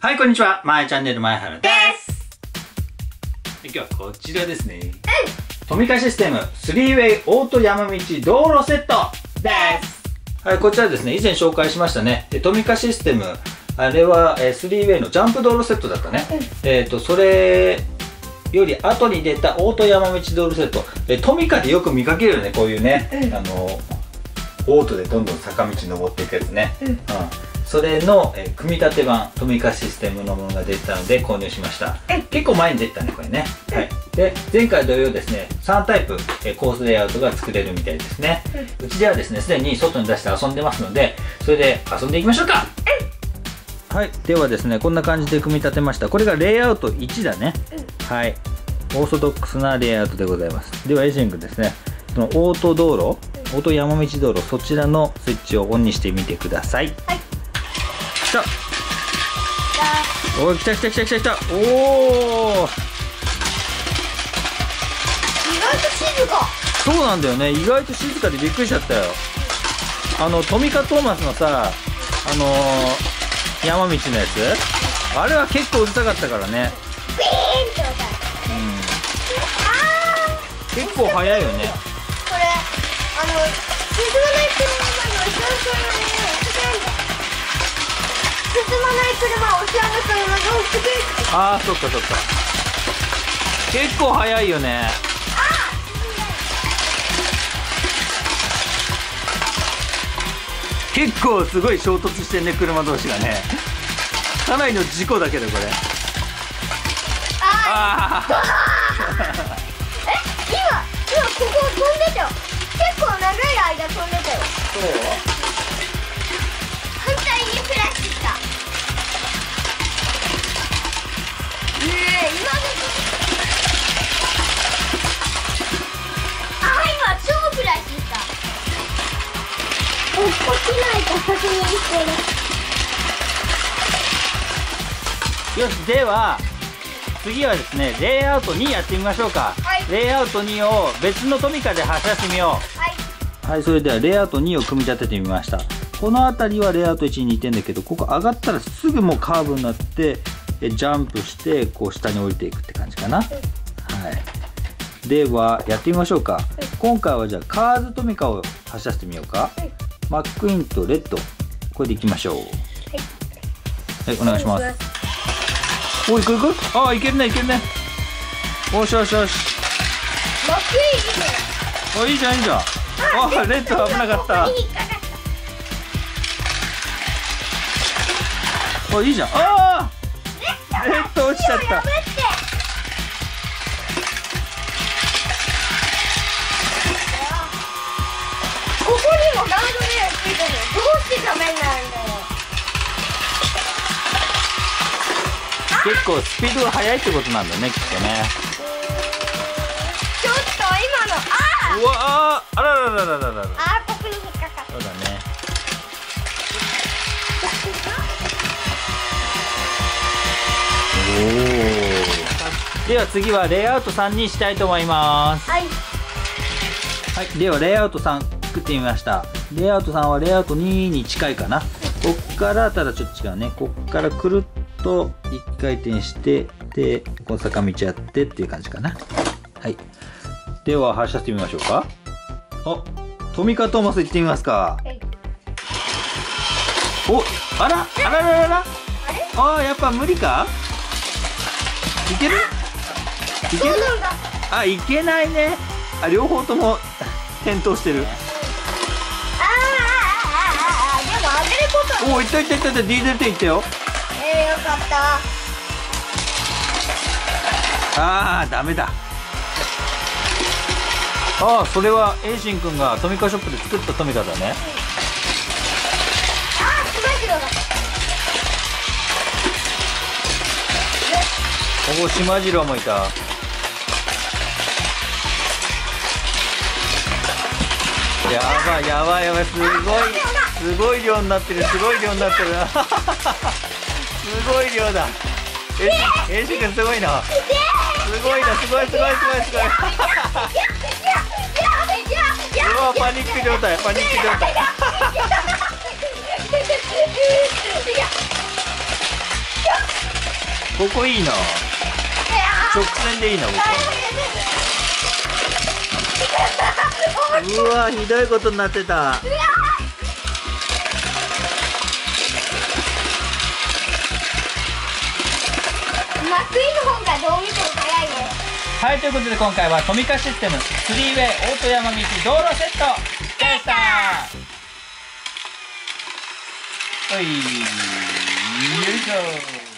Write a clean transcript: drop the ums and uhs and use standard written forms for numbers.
はい、こんにちは。まえチャンネル前原です。今日はこちらですね。トミカシステム 3way オート山道道路セットです。はい、こちらですね、以前紹介しましたね。トミカシステム、あれは 3way のジャンプ道路セットだったね。それより後に出たオート山道道路セット。トミカでよく見かけるよね、こういうね。オートでどんどん坂道登っていくやつね。それの、組み立て版トミカシステムのものが出てたので購入しました。結構前に出てたね、これね。はい、で前回同様ですね、3タイプ、コースレイアウトが作れるみたいですね。うちではですね、すでに外に出して遊んでますので、それで遊んでいきましょうか。はい、ではですね、こんな感じで組み立てました。これがレイアウト1だね。はい、オーソドックスなレイアウトでございます。ではエイジン君ですね、そのオート道路、オート山道道路、そちらのスイッチをオンにしてみてください。はい、来た。おー、来た来た来た来た来た。おお、 意外と静か。 そうなんだよね、意外と静かでびっくりしちゃったよ。トミカトーマスのさ、山道のやつ、あれは結構うるさかったからね。 ビーンって音。 結構速いよね。 これ進まない車の後ろの進まない車、後ろの車が押してくれる。 ああ、そっかそっか。結構速いよね。結構すごい衝突してんね、車同士がね。かなりの事故だけどこれ。ああ今ここ飛んでたよ。結構長い間飛んでたよ。 そう、 反対にクラッシュした。今超クラッシュした。落っこちないか確認してる。 よし、では次はですね、レイアウト2やってみましょうか。はい、レイアウト2を別のトミカで発射してみよう。はい、はい、それではレイアウト2を組み立ててみました。この辺りはレイアウト1に似てんだけど、ここ上がったらすぐもうカーブになってジャンプしてこう下に降りていくって感じかな。はい、ではやってみましょうか。今回はじゃあカーズトミカを発射してみようか。マックイーンとレッド、これでいきましょう。はい、お願いします。おい、行く行く。ああ、いけるねいけるね。おしよしよし。 マックイーンいいね。 あ、いいじゃんいいじゃん。あ、レッド危なかった。あ、いいじゃん。ああ、レッド落ちちゃった。 ここにもガードレールついてる。どうしてダメになるんだよ。 結構スピードが速いってことなんだね、きっとね。 ちょっと今の、 うわあ、あららららららら。 ここに引っかかった。 そうだね。おお。では次はレイアウト3にしたいと思います。はい。はい、ではレイアウト3作ってみました。レイアウト3はレイアウト2に近いかな。こっからただちょっと違うね。こっからくるっと1回転して、でこの坂道やってっていう感じかな。はい、では発射してみましょうか。あ、トミカトーマス行ってみますか。はい、お、あらあらららら。ああ、やっぱ無理か。いけるいける。あ、いけないね。あ、両方とも転倒してる。 でも上げること。 おお、いったいったいったいった。ディーゼル10いったよ。 よかった。 ああ、ダメだ。ああ、それはエイシンくんがトミカショップで作ったトミカだね。 しまじろうだ。 おお、しまじろうもいた。やばいやばいやばい、すごい量になってる、すごい量になってる。すごい量だ。エイシンくんすごいな。すごいな、すごいすごいすごいすごい。うわ、パニック状態、パニック状態。 ここいいな。直線でいいな、ここ。うわ、ひどいことになってた。 松井の方がどう見ても早いね。 はい、ということで今回はトミカシステム 3way オート山道道路セットでした。はい、よいしょ。